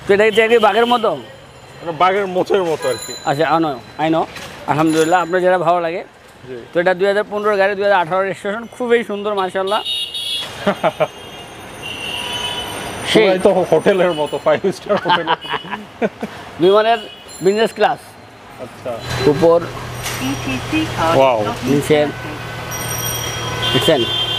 তো এটা কি বাঘের মতো? বাঘের মোচের মতো আর কি। আচ্ছা আই নো আলহামদুলিল্লাহ, আপনার যেটা ভালো লাগে। তো এটা 2015 গাড়ি, 2018 রেজিস্ট্রেশন, খুবই সুন্দর মাশাআল্লাহ। সেই তো হোটেলের মতো, 5 স্টার হোটেল। বিমানের বিজনেস ক্লাস। আচ্ছা, উপর ওয়াও, নিচে দেখছেন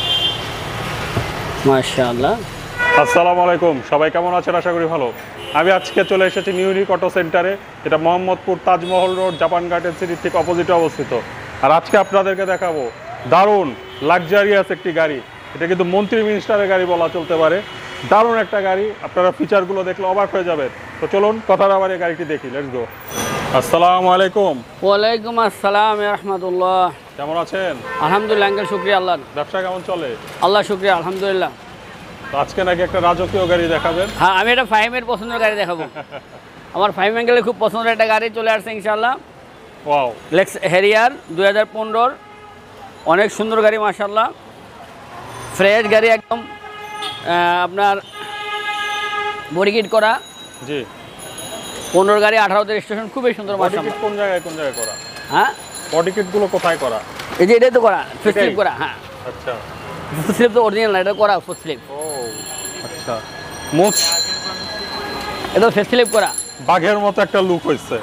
মাশাআল্লাহ। আসসালামু আলাইকুম, সবাই কেমন আছেন? আশা করি ভালো। আমি আজকে চলে এসেছি নিউরিক অটো সেন্টারে। এটা Mohammadpur Taj Mahal road, Japan garden সিটির ঠিক অপোজিটে অবস্থিত। আর আজকে আপনাদেরকে দেখাবো দারুণ লাক্সারিয়াস একটি গাড়ি। এটা কিন্তু মন্ত্রী মিনিস্টারের গাড়ি বলা চলতে পারে। দারুণ একটা গাড়ি, আপনারা ফিচারগুলো দেখলে অবাক হয়ে যাবেন। তো চলুন কথা না বাড়িয়ে গাড়িটি দেখি, লেটস গো। আসসালামু আলাইকুম। ওয়ালাইকুম আসসালাম ওয়া রাহমাতুল্লাহ। কেমন আছেন? আলহামদুলিল্লাহ আঙ্কেল, শুকরিয়া আল্লাহ। ব্যবসা কেমন চলে? আল্লাহ শুকরিয়া, আলহামদুলিল্লাহ। আজকে নাকি একটা রাজকীয় গাড়ি দেখাবেন? হ্যাঁ, আমি একটা ফাহিমের পছন্দের গাড়ি দেখাবো। আমার ফাহিম আঙ্কেলের খুব পছন্দের একটা গাড়ি চলে আসছে ইনশাআল্লাহ। ওয়াও, harrier 2015, অনেক সুন্দর গাড়ি মাশাআল্লাহ। ফ্রেশ গাড়ি একদম, আপনার বডি কিট করা। জি, 15 গাড়ি, 18তে রেজিস্ট্রেশন, খুবই সুন্দর মাশাআল্লাহ। কোন জায়গায় করা? হ্যাঁ, বডি কিট গুলো কোথায় করা? এই যে এটাই তো করা, ফুট স্লিপ করা। হ্যাঁ আচ্ছা, ফুট স্লিপ তো অরিজিনাল না, এটা করা ফুট স্লিপ। ও আচ্ছা, মোচ এটা ফেস স্লিপ করা, বাঘের মতো একটা লুক হইছে।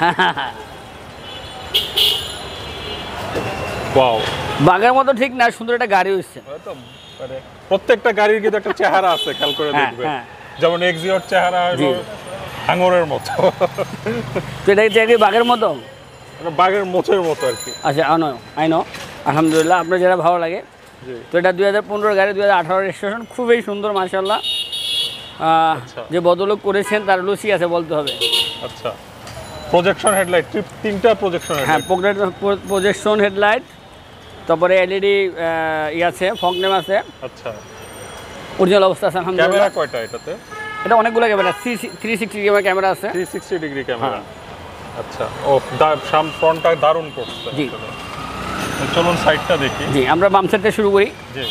ওয়াও, বাঘের মতো ঠিক না, সুন্দর একটা গাড়ি হইছে। মানে প্রত্যেকটা গাড়ির কিন্তু একটা চেহারা আছে, খেয়াল করে দেখবেন। যেমন এক্সিওর চেহারা হলো হাঙরের মতো। তো এটা কি বাঘের মতো? বাঘের মোচের মতো আর কি। আচ্ছা আই নো আলহামদুলিল্লাহ, আপনার যেটা ভালো লাগে। তো এটা 2015 গাড়ি, 2018 রেজিস্ট্রেশন, খুবই সুন্দর মাশাআল্লাহ। যে বদলোক করেছেন তার লুসি আছে বলতে হবে। আচ্ছা, প্রজেকশন হেডলাইট, তিনটা প্রজেকশন হেডলাইট। হ্যাঁ, প্রজেকশন হেডলাইট, তারপরে এলইডি আছে, ফগ ল্যাম্প আছে। আচ্ছা, অরিজিনাল অবস্থা আছে আলহামদুলিল্লাহ। ক্যামেরা কয়টা এটাতে? এটা অনেকগুলো ক্যামেরা, 360 ক্যামেরা আছে। 360 ডিগ্রি ক্যামেরা। আচ্ছা, ও ফ্রন্টটা দারুণ করছে। জি, চলুন সাইডটা দেখি। জি, আমরা বাম সাইড থেকে শুরু করি। জি,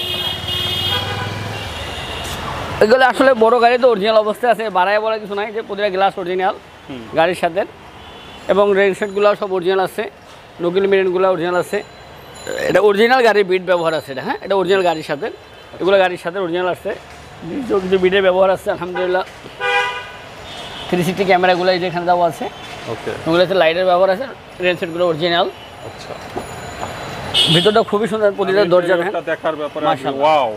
এগুলো আসলে বড় গাড়ি তো অরিজিনাল অবস্থায় আছে, বাড়ায় বলা কিছু নাই, যে প্রতিটা গ্লাস অরিজিনাল গাড়ির সাথে, এবং রেন সেটগুলো সব অরিজিনাল আছে, নকিল মিরেনগুলো অরিজিনাল আছে। এটা অরিজিনাল গাড়ির বিট ব্যবহার আছে এটা। হ্যাঁ, এটা অরিজিনাল গাড়ির সাথে, এগুলো গাড়ির সাথে অরিজিনাল আছে, কিছু বিটের ব্যবহার আছে আলহামদুলিল্লাহ। 360 ক্যামেরাগুলো এই যে এখানে দেওয়া আছে। ওকে, ওগুলোতে লাইটের ব্যবহার আছে, রেন সেটগুলো অরিজিনাল। আচ্ছা, ভিতরটা খুবই সুন্দর, প্রতিটা দরজা দেখার ব্যাপারে ওয়াও,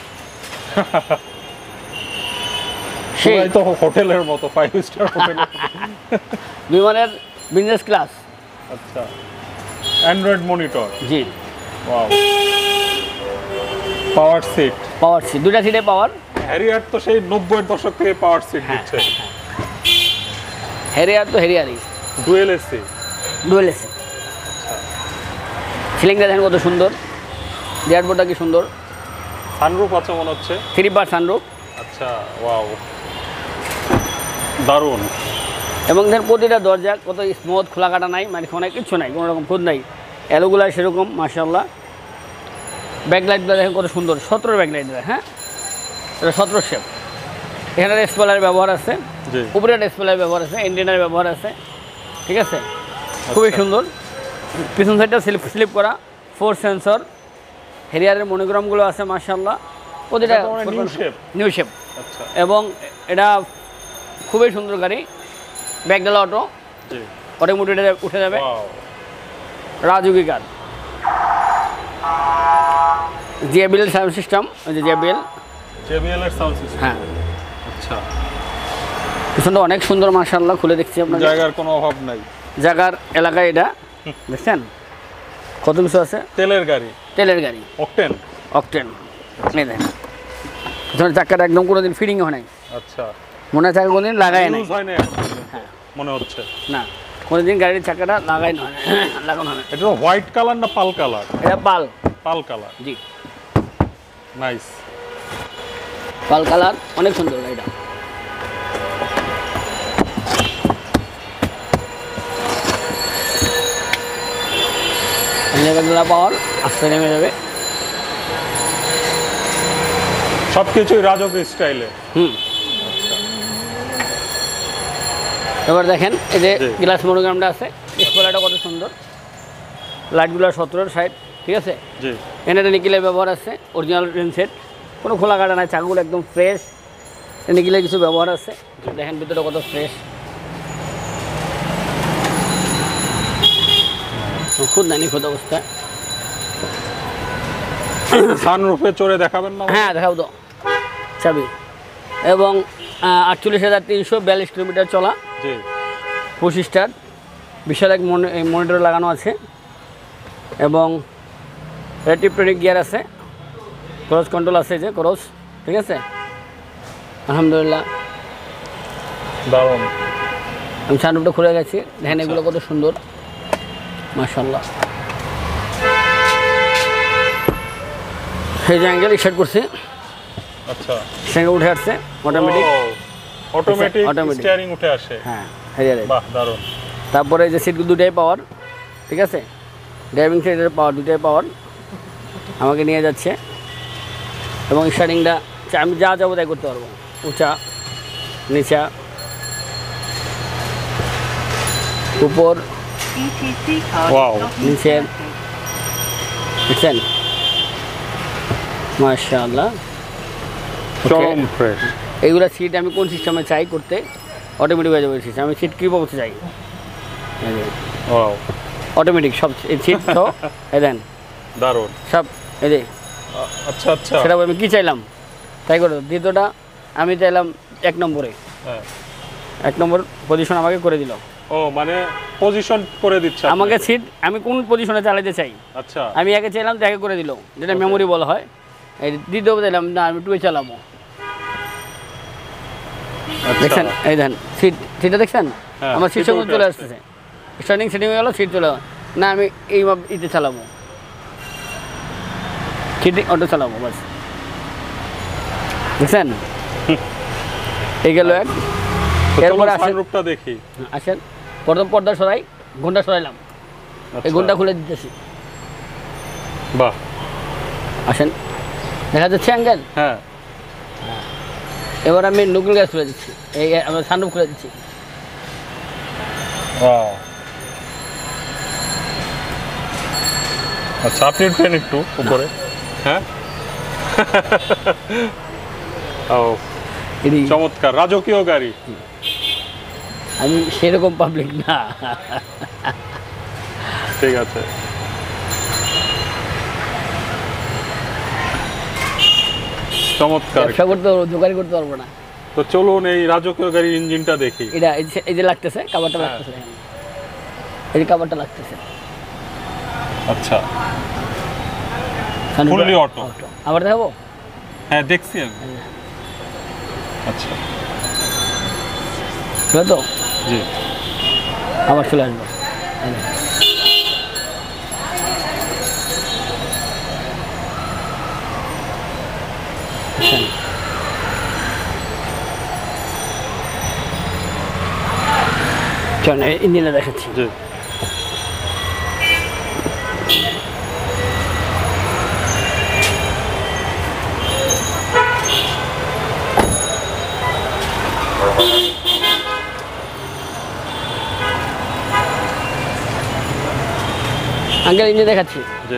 সেই তো হোটেলের মতো, 5 স্টার হোটেল। বিমানের বিজনেস ক্লাস। আচ্ছা, অ্যান্ড্রয়েড মনিটর। জি, ওয়াও, পাওয়ার সিট, দুটা সিটে পাওয়ার। হ্যারিয়ার তো সেই 90 এর দশক থেকে পাওয়ার সিট দিচ্ছে। harrier তো harrierই, ডুয়েল এসি। সিলিংটা দেখেন কত সুন্দর, ড্যাশবোর্ডটা কি সুন্দর। সানরুফ আছে মনে হচ্ছে, 3 বার সানরুফ। আচ্ছা, ওয়াও, দারুণ। এবং দেখেন প্রতিটা দরজা কত স্মুথ, খোলা কাটা নাই, মানে অনেক কিছু নাই, কোনো রকম খুদ নাই। এলোগুলা সেরকম মাশাআল্লাহ। ব্যাকলাইটগুলো দেখেন কত সুন্দর, 17 ব্যাকলাইট দেয়। হ্যাঁ, এটা 17 শেপ। এখানে স্পয়লার ব্যবহার আছে, উপরে স্পয়লার ব্যবহার আছে, এন্টিনার ব্যবহার আছে, ঠিক আছে, খুবই সুন্দর। পিছন সাইডটা স্লিপ করা, 4 সেন্সর। হেরিয়ারের মনোগ্রামগুলো আছে মাশাআল্লাহ, প্রতিটা নিউ শেপ। আচ্ছা, এবং এটা খুবই সুন্দর গাড়ি। ব্যাকডালা অটো, অটোমেটিক উঠে যাবে, রাজুকি car. JBL sound system, JBL এর সাউন্ড সিস্টেম। হ্যাঁ, আচ্ছা, পিছনটা অনেক সুন্দর মাশাআল্লাহ, খুলে দেখছি আপনার, জায়গার কোনো অভাব নাই। জায়গার এলাকায় এটা দেখছেন কত কিছু আছে। তেলের গাড়ি, অকটেন। এই দেখেন পিছনের চাকাটা একদম কোনোদিন ফিটিং হয় নাই। আচ্ছা, মনে হয় চাকা কোনোদিন লাগাই নাই, হ্যাঁ মনে হচ্ছে না, কোনোদিন গাড়ির চাকাটা লাগানো হয় না। এটা হোয়াইট কালার না পাল কালার? এটা পাল কালার। জি, নাইস, পাল কালার, অনেক সুন্দর গাড়িটা। পাওয়ার আস্তে নেমে যাবে, সবকিছুই রাজকীয় স্টাইলে। এবার দেখেন এই যে গ্লাস মনোগ্রামটা আছে, স্পয়লারটা কত সুন্দর, লাইটগুলো 17-60, ঠিক আছে। জি, এনে নিকেলের ব্যবহার আছে, অরিজিনাল রেন সেট, কোনো খোলা কাটা নাই, চাকাগুলো একদম ফ্রেশ, নিকেলের কিছু ব্যবহার আছে। দেখেন ভিতরে কত ফ্রেশ, খুদ নাই নিখুঁত অবস্থা। সানরুফে চড়ে দেখাবেন না? হ্যাঁ দেখাবো তো, চাবি। এবং 48,342 কিলোমিটার চলা, জি, 25 স্টার, বিশাল এক মনিটর লাগানো আছে এবং টিপটনিক গিয়ার আছে, ক্রস কন্ট্রোল আছে, যে ক্রস, ঠিক আছে। আলহামদুলিল্লাহ দারুণ। আমি সানরুফটা খুলে গেছি, দেখেন এগুলো কত সুন্দর, মাশাআল্লাহ। এই যে অ্যাঙ্গেল স্টার্ট করছে, আচ্ছা, সঙ্গে উঠে আসছে, অটোমেটিক স্টিয়ারিং উঠে আসে। হ্যাঁ হ্যাঁ, বাহ দারুণ। তারপরে এই যে সিটগুলো দুটাই পাওয়ার, ঠিক আছে, ড্রাইভিং সিটের পাওয়ার, দুটাই পাওয়ার আমাকে নিয়ে যাচ্ছে। এবং স্টার্টিংটা আমি যা যাবো তাই করতে পারবো, উঁচা নিচা উপর ওয়াও, নিচের, বুঝছেন, মাশাআল্লাহ। চরম ফ্রেশ। এইগুলা সিট আমি কোন সিস্টেমে চাই করতে, অটোমেটিক হয়ে যাবে সিস্টেম। আমি সিট কী বলতে চাই, ওয়াও, অটোমেটিক সব সিট তো এই দেন দারুণ সব, এই যে আচ্ছা আচ্ছা, সেটা আমি কী চাইলাম তাই করো। দ্বিতীয়টা আমি চাইলাম 1 নম্বরে, হ্যাঁ 1 নম্বর পজিশন আমাকে করে দিল। ও মানে পজিশন করে দিচ্ছে আমাকে সিট আমি কোন পজিশনে চালাতে চাই, আচ্ছা, আমি একে চাইলাম তো একে করে দিল, যেটা মেমোরি বলা হয়। এই দ্বিতীয় চাইলাম না, আমি 2 চালাবো, দেখছেন, এই দেন সিটটা দেখছেন, আমার সিট সঙ্গে চলে আসতেছে, স্টার্টিং সেটিং হয়ে গেল, সিট চলে না, আমি এই ইতে চালাবো, সিট অটো চালাবো, বাস, দেখছেন, এই গেল এক। এরপরে সানরুফটা দেখি, আসেন, প্রথম পর্দা সরাই, ঘন্টা সরাইলাম, এই ঘন্টা খুলে দিতেছি, বাহ, আসেন, দেখা যাচ্ছে অ্যাঙ্গেল। হ্যাঁ, এবার আমি নুকুল গ্যাস খুলে দিচ্ছি, এই আমরা সানরুফ খুলে দিচ্ছি, ওয়াও। আচ্ছা, আপনি উঠেন একটু উপরে, হ্যাঁ ও চমৎকার, রাজকীয় গাড়ি। আমি সেরকম পাবলিক না, ঠিক আছে, চমৎকার। ব্যবসা করতে পারবো, দোকানি করতে পারবো না। তো চলুন এই রাজকীয় গাড়ির ইঞ্জিনটা দেখি। এটা এই যে লাগতেছে, কাভারটা লাগতেছে, এই যে কাভারটা লাগতেছে, আচ্ছা, ফুললি অটো। আবার দেখাবো? হ্যাঁ দেখছি আমি। আচ্ছা, ঠিক তো, জি, আবার চলে আসবো। চল ইঞ্জিনে দেখাচ্ছি। জি, আঙ্কেল ইঞ্জিন দেখাচ্ছি। জি,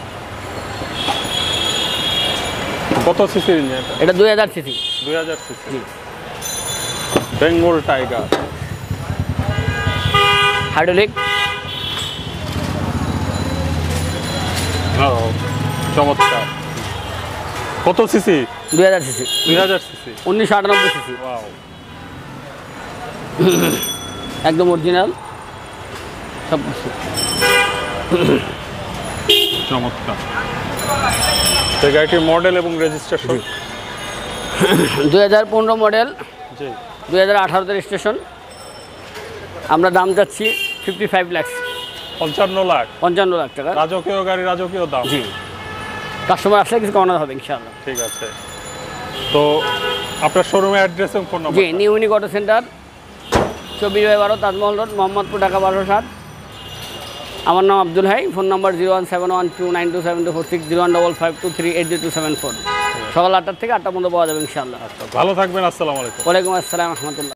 কত সিসির ইঞ্জিন? এটা 2000 CC. 2000 CC, Bengal tiger, hydraulic. চমৎকার। কত CC? 2000 CC. 2000 CC, 1998 CC, wow, একদম অরিজিনাল সব কিছু। চমৎকার। এই গাড়িটির মডেল এবং রেজিস্ট্রেশন? 2015 মডেল, জি, 2018 রেজিস্ট্রেশন। আমরা দাম যাচ্ছি 55 লাখ। 55 লাখ? 55 লাখ টাকা। রাজকীয় গাড়ি, রাজকীয় দাম। জি, কাস্টমার আসলে কিছু কমানো হবে ইনশাআল্লাহ। ঠিক আছে। তো আপনার শোরুমের অ্যাড্রেস এবং ফোন নাম্বার? জি, new unique auto centre, 24/12 Taj Mahal road, Mohammadpur, Dhaka 1207। আমার নাম আব্দুল হাই। Phone number 01712927246, 015523802774। সকাল 8টা থেকে 8টা পর্যন্ত পাওয়া যাবে ইনশাআল্লাহ। ভালো থাকবেন, আসসালামু আলাইকুম। ওয়ালাইকুম আসসালাম রহমতুল্লাহ।